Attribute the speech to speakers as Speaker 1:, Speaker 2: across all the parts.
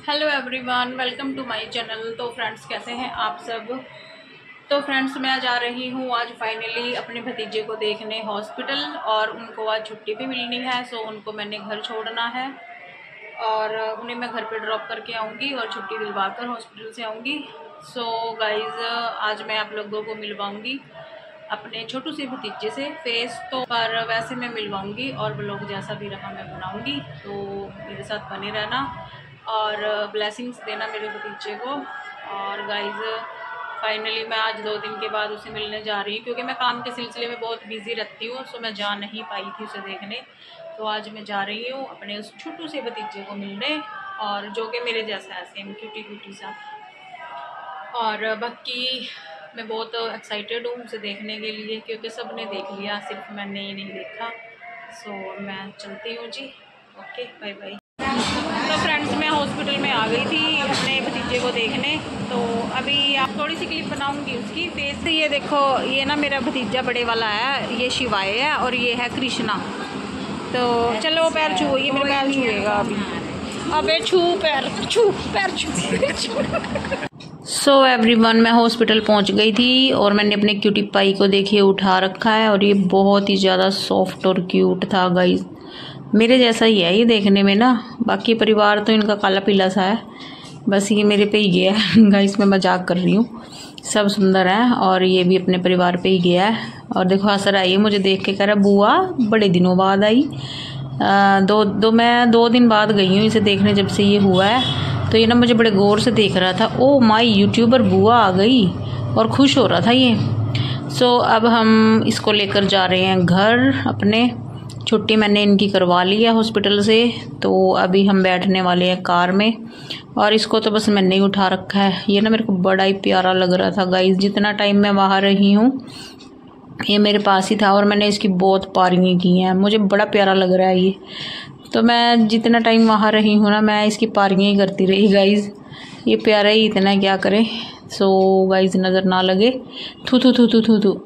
Speaker 1: Hello everyone, welcome to my channel. तो friends, कैसे हैं आप सब। तो फ्रेंड्स, मैं जा रही हूँ आज फाइनली अपने भतीजे को देखने हॉस्पिटल, और उनको आज छुट्टी भी मिलनी है। सो उनको मैंने घर छोड़ना है और उन्हें मैं घर पे ड्रॉप करके आऊँगी और छुट्टी दिलवा कर हॉस्पिटल से आऊँगी। सो गाइज़, आज मैं आप लोगों को मिलवाऊँगी अपने छोटू से भतीजे से फेस तो, पर वैसे मैं मिलवाऊँगी और व्लॉग जैसा भी रहा मैं बनाऊँगी। तो मेरे साथ बने रहना और ब्लेसिंग्स देना मेरे भतीजे को। और गाइज़, फाइनली मैं आज 2 दिन के बाद उसे मिलने जा रही हूँ, क्योंकि मैं काम के सिलसिले में बहुत बिजी रहती हूँ। सो मैं जा नहीं पाई थी उसे देखने। तो आज मैं जा रही हूँ अपने उस छोटू से भतीजे को मिलने, और जो कि मेरे जैसा है, सेम क्यूटी क्यूटी सा। और बाकी मैं बहुत एक्साइटेड हूँ उसे देखने के लिए, क्योंकि सब ने देख लिया, सिर्फ मैंने ही नहीं देखा। सो मैं चलती हूँ जी। Okay, bye bye. तो फ्रेंड्स, मैं हॉस्पिटल में आ गई थी अपने भतीजे को देखने। तो अभी आप थोड़ी सी क्लिप बनाऊंगी उसकी फेस से। ये देखो, ये ना मेरा भतीजा बड़े वाला है, ये शिवाय है और ये है कृष्णा। तो चलो, वो पैर छू, ये मेरे पैर छूएगा अभी। अबे छू पैर छू। सो एवरीवन, मैं हॉस्पिटल पहुंच गई थी और मैंने अपने क्यूटी पाई को देखिए उठा रखा है, और ये बहुत ही ज़्यादा सॉफ्ट और क्यूट था गाइस। मेरे जैसा ही है ये देखने में ना। बाकी परिवार तो इनका काला पीला सा है, बस ये मेरे पे ही गया है गाइस, मैं मजाक कर रही हूँ। सब सुंदर है और ये भी अपने परिवार पे ही गया है। और देखो, हंस रहा है ये मुझे देख के, कह रहा बुआ बड़े दिनों बाद आई। मैं 2 दिन बाद गई हूँ इसे देखने, जब से ये हुआ है। तो ये ना मुझे बड़े गौर से देख रहा था, ओ माय यूट्यूबर बुआ आ गई, और खुश हो रहा था ये। सो अब हम इसको लेकर जा रहे हैं घर अपने। छुट्टी मैंने इनकी करवा ली है हॉस्पिटल से, तो अभी हम बैठने वाले हैं कार में। और इसको तो बस मैंने ही उठा रखा है। ये ना मेरे को बड़ा ही प्यारा लग रहा था गाइस। जितना टाइम मैं वहाँ रही हूँ ये मेरे पास ही था, और मैंने इसकी बहुत पारियाँ की हैं। मुझे बड़ा प्यारा लग रहा है ये। तो मैं जितना टाइम वहाँ रही हूँ ना, मैं इसकी पारियाँ ही करती रही गाइस। ये प्यारा ही इतना, क्या करें। सो गाइस, नज़र ना लगे। थू थू थू थू थू थू।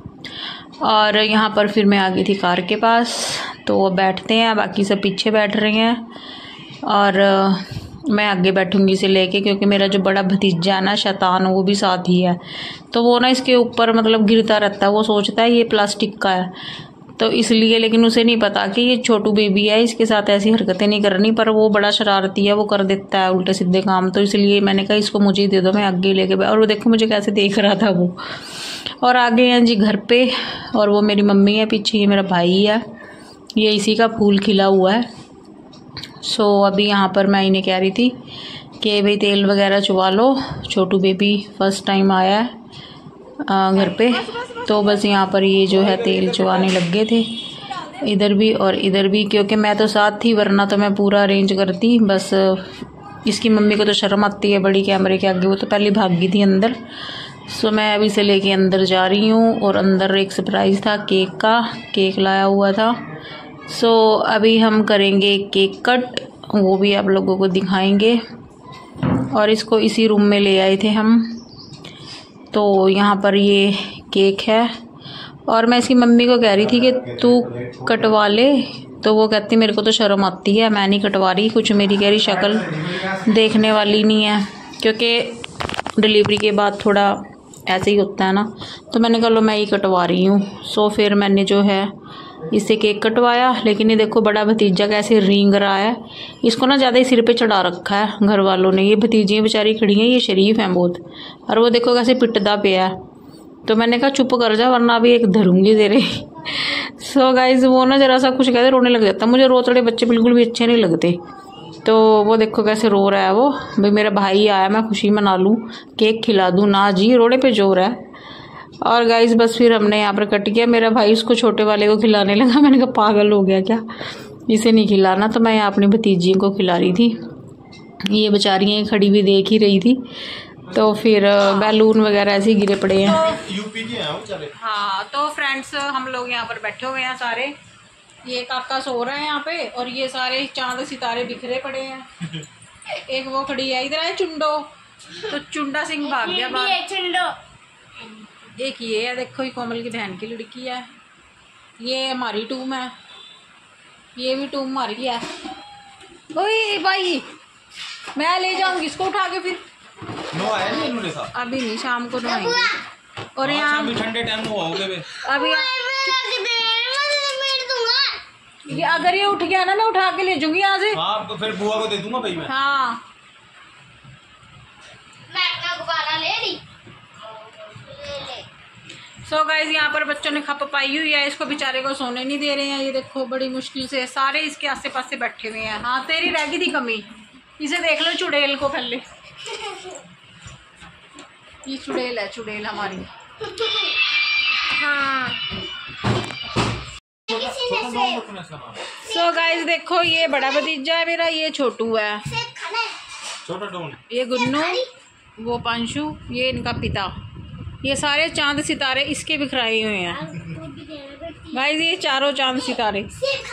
Speaker 1: और यहाँ पर फिर मैं आ गई थी कार के पास। तो वो बैठते हैं, बाकी सब पीछे बैठ रहे हैं, और मैं आगे बैठूंगी इसे लेके, क्योंकि मेरा जो बड़ा भतीजा है ना शैतान, वो भी साथ ही है। तो वो ना इसके ऊपर मतलब गिरता रहता है, वो सोचता है ये प्लास्टिक का है, तो इसलिए। लेकिन उसे नहीं पता कि ये छोटू बेबी है, इसके साथ ऐसी हरकतें नहीं करनी। पर वो बड़ा शरारती है, वो कर देता है उल्टे सीधे काम। तो इसलिए मैंने कहा इसको मुझे ही दे दो, मैं आगे लेके। और वो देखो मुझे कैसे देख रहा था वो। और आगे हैं जी घर पे, और वो मेरी मम्मी है पीछे, ये मेरा भाई है, ये इसी का फूल खिला हुआ है। सो अभी यहाँ पर मैं इन्हें कह रही थी कि भाई तेल वगैरह चुवा लो, छोटू बेबी फर्स्ट टाइम आया है घर पे। तो बस यहाँ पर ये जो है तेल चुवाने लग गए थे, इधर भी और इधर भी, क्योंकि मैं तो साथ थी, वरना तो मैं पूरा अरेंज करती। बस इसकी मम्मी को तो शर्म आती है बड़ी कैमरे के आगे, वो तो पहले भाग गई थी अंदर। सो मैं अभी से लेके अंदर जा रही हूँ, और अंदर एक सरप्राइज़ था, केक का, केक लाया हुआ था। सो अभी हम करेंगे केक कट, वो भी आप लोगों को दिखाएंगे। और इसको इसी रूम में ले आए थे हम। तो यहाँ पर ये केक है, और मैं इसकी मम्मी को कह रही थी कि तू कटवा ले, तो वो कहती मेरे को तो शर्म आती है, मैं नहीं कटवा रही। कुछ मेरी कह रही शक्ल देखने वाली नहीं है, क्योंकि डिलीवरी के बाद थोड़ा ऐसे ही होता है ना। तो मैंने कहा लो मैं ही कटवा रही हूँ। सो फिर मैंने जो है इससे केक कटवाया। लेकिन ये देखो बड़ा भतीजा कैसे रेंग रहा है, इसको ना ज़्यादा ही सिर पे चढ़ा रखा है घर वालों ने। ये भतीजियाँ बेचारी खड़ी हैं, ये शरीफ हैं बहुत, और वो देखो कैसे पिटदा पे है। तो मैंने कहा चुप कर जा, वरना अभी एक धरूंगी तेरे। सो गाइज, वो ना जरा सा कुछ कहते रोने लग जाता। मुझे रोतड़े बच्चे बिल्कुल भी अच्छे नहीं लगते। तो वो देखो कैसे रो रहा है वो, भाई मेरा भाई आया, मैं खुशी मना लूँ, केक खिला दूँ ना जी, रोड़े पे जोर है। और गाइस बस फिर हमने यहाँ पर कट किया। मेरा भाई उसको छोटे वाले को खिलाने लगा। मैंने कहा पागल हो गया क्या, इसे नहीं खिलाना। तो मैं यहाँ अपनी भतीजी को खिला रही थी, ये बेचारियाँ खड़ी भी देख ही रही थी। तो फिर बैलून वगैरह ऐसे ही गिरे पड़े हैं। हाँ, तो फ्रेंड्स, हम लोग यहाँ पर बैठे हुए हैं सारे। ये काका सो रहे हैं यहाँ पे, और ये सारे चांद सितारे बिखरे पड़े हैं। एक वो खड़ी है, इधर है चुंडो, तो चुंडा सिंह भाग गया बाहर। एक ये है, देखो ये कोमल की बहन की लड़की है, ये हमारी टूम है, ये भी टूम हमारी है। ओए भाई, मैं ले जाऊंगी इसको उठा के फिर।
Speaker 2: नो आया नहीं इन्होंने साहब।
Speaker 1: अभी नहीं, शाम को नहाएंगे। और यहाँ
Speaker 2: भी ठंडे टाइम में होगे बे।
Speaker 1: अभी ये अगर ये उठ गया ना मैं उठा के ले जाऊंगी यहाँ से।
Speaker 2: हाँ तो फिर बुआ को दे दूंगा भाई मैं।
Speaker 1: हाँ
Speaker 3: मैं अपना गुब्बारा ले ली।
Speaker 1: सो गाइज यहाँ पर बच्चों ने खप पाई हुई है, इसको बेचारे को सोने नहीं दे रहे हैं। ये देखो बड़ी मुश्किल से सारे इसके आसे पासे बैठे हुए हैं। हाँ तेरी रह गई थी कमी, इसे देख लो चुड़ैल को पहले। ये चुड़ैल है, चुड़ैल हमारी। हाँ सो गाइज देखो ये बड़ा भतीजा है मेरा, ये छोटू है,
Speaker 2: छोटा डॉन,
Speaker 1: ये गुन्नू, वो पांशु, ये इनका पिता। ये सारे चांद सितारे इसके बिखराए हुए हैं गाइस, ये चारों चांद सितारे।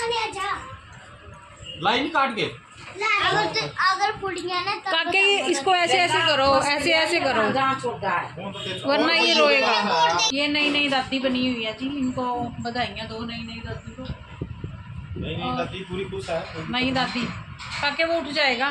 Speaker 2: लाइन काट के
Speaker 3: अगर पुड़िया ना
Speaker 1: काके इसको ऐसे ऐसे करो, ऐसे ऐसे करो वरना ये रोएगा। ये नई नई दादी बनी हुई है जी, इनको बधाइयाँ दो नई नई दादी को।
Speaker 2: नहीं दादी पूरी खुश है।
Speaker 1: नई दादी काके वो उठ जाएगा।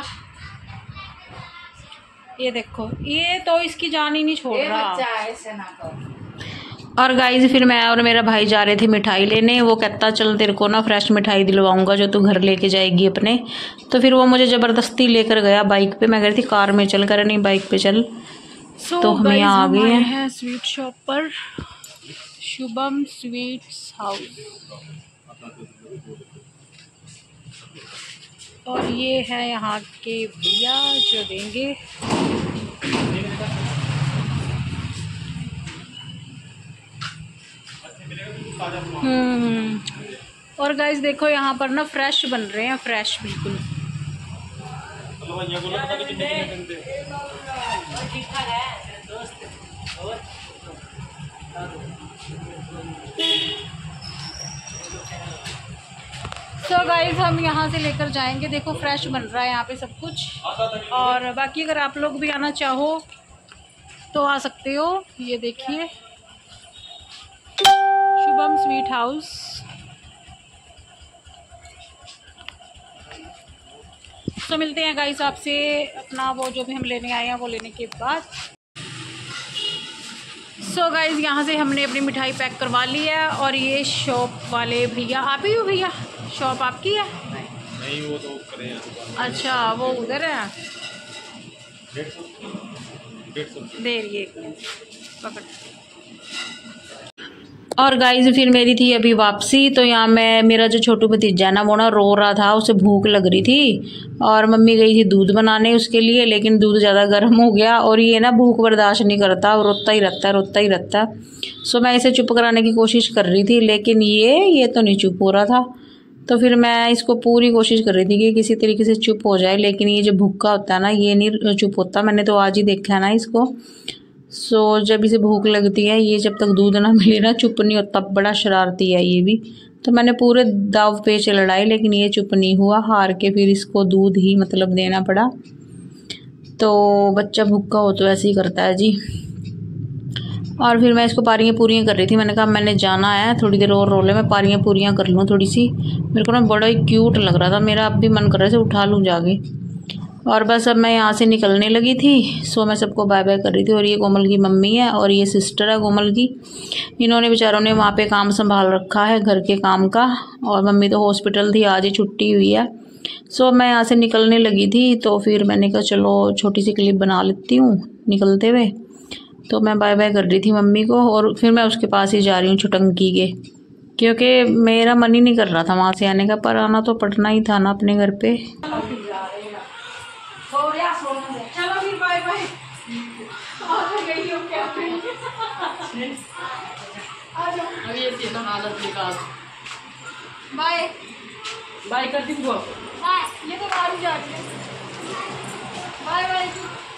Speaker 1: ये देखो ये तो इसकी जान ही नहीं छोड़ रहा। और गाइज फिर मैं और मेरा भाई जा रहे थे मिठाई लेने। वो कहता चल तेरे को ना फ्रेश मिठाई दिलवाऊंगा जो तू घर लेके जाएगी अपने। तो फिर वो मुझे ज़बरदस्ती लेकर गया बाइक पे। मैं कह रही थी कार में चल, कर नहीं बाइक पे चल। तो हम यहाँ आ गए हैं स्वीट शॉप पर, शुभम स्वीट्स हाउस। और ये है यहाँ के भैया जो देंगे। और गाइस देखो यहाँ पर ना फ्रेश बन रहे हैं, फ्रेश बिल्कुल। सो गाइस हम यहाँ से लेकर जाएंगे। देखो फ्रेश बन रहा है यहाँ पे सब कुछ। और बाकी अगर आप लोग भी आना चाहो तो आ सकते हो। ये देखिए शुभम स्वीट हाउस। तो मिलते हैं गाइस आपसे अपना वो जो भी हम लेने आए हैं वो लेने के बाद। सो गाइस यहाँ से हमने अपनी मिठाई पैक करवा ली है। और ये शॉप वाले भैया, आप ही हो भैया? शॉप आपकी है?
Speaker 2: नहीं वो तो करे हैं।
Speaker 1: अच्छा वो उधर है।
Speaker 2: 150
Speaker 1: दे रही है, पकड़। और गाइस फिर मेरी थी अभी वापसी। तो यहाँ मैं, मेरा जो छोटू भतीजा ना वो ना रो रहा था, उसे भूख लग रही थी। और मम्मी गई थी दूध बनाने उसके लिए, लेकिन दूध ज़्यादा गर्म हो गया। और ये ना भूख बर्दाश्त नहीं करता, रोता ही रहता है, रोता ही रहता है। सो मैं इसे चुप कराने की कोशिश कर रही थी, लेकिन ये तो नहीं चुप हो रहा था। तो फिर मैं इसको पूरी कोशिश कर रही थी कि किसी तरीके से चुप हो जाए, लेकिन ये जो भूखा होता है ना ये नहीं चुप होता। मैंने तो आज ही देखा है ना इसको। सो जब इसे भूख लगती है, ये जब तक दूध ना मिले ना चुप नहीं होता, बड़ा शरारती है ये भी। तो मैंने पूरे दाव पेच लड़ाई, लेकिन ये चुप नहीं हुआ। हार के फिर इसको दूध ही मतलब देना पड़ा। तो बच्चा भूखा हो तो ऐसे ही करता है जी। और फिर मैं इसको पारियाँ पूरियाँ कर रही थी। मैंने कहा मैंने जाना है, थोड़ी देर और रो ले, मैं पारियाँ पूरियाँ कर लूँ थोड़ी सी। मेरे को ना बड़ा ही क्यूट लग रहा था, मेरा अब भी मन कर रहा था उठा लूँ जाके। और बस अब मैं यहाँ से निकलने लगी थी। सो मैं सबको बाय बाय कर रही थी। और ये कोमल की मम्मी है और ये सिस्टर है कोमल की। इन्होंने बेचारों ने वहाँ पे काम संभाल रखा है घर के काम का। और मम्मी तो हॉस्पिटल थी, आज ही छुट्टी हुई है। सो मैं यहाँ से निकलने लगी थी। तो फिर मैंने कहा चलो छोटी सी क्लिप बना लेती हूँ निकलते हुए। तो मैं बाय बाय कर रही थी मम्मी को। और फिर मैं उसके पास ही जा रही हूँ छुटंकी के, क्योंकि मेरा मन ही नहीं कर रहा था वहाँ से आने का, पर आना तो पड़ना ही था ना अपने घर पे। चलो फिर बाय बाय। बाय बाय कर दी वो। ये तो बाहर ही जा रही है। Bye bye.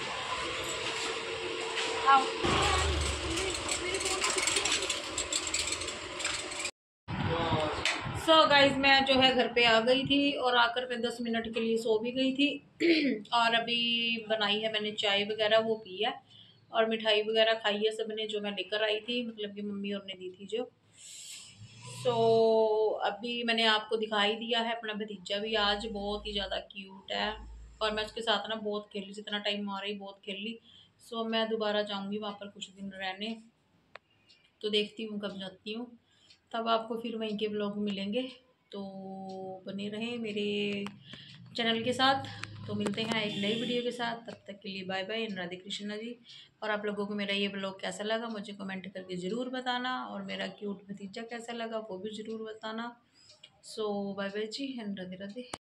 Speaker 1: सो गाइज मैं जो है घर पे आ गई थी। और आकर मैं 10 मिनट के लिए सो भी गई थी। और अभी बनाई है मैंने चाय वगैरह, वो पी है। और मिठाई वगैरह खाई है सबने जो मैं लेकर आई थी, मतलब कि मम्मी और ने दी थी जो। सो अभी मैंने आपको दिखाई दिया है अपना भतीजा भी आज बहुत ही ज़्यादा क्यूट है। और मैं उसके साथ ना बहुत खेली, जितना टाइम आ रही बहुत खेल ली। सो मैं दोबारा जाऊँगी वहाँ पर कुछ दिन रहने, तो देखती हूँ कब जाती हूँ, तब आपको फिर वहीं के ब्लॉग मिलेंगे। तो बने रहें मेरे चैनल के साथ। तो मिलते हैं एक नई वीडियो के साथ, तब तक के लिए बाय बाय, राधे कृष्णा जी। और आप लोगों को मेरा ये ब्लॉग कैसा लगा मुझे कमेंट करके ज़रूर बताना, और मेरा क्यूट भतीजा कैसा लगा वो भी ज़रूर बताना। सो बाय बाय जी, राधे राधे।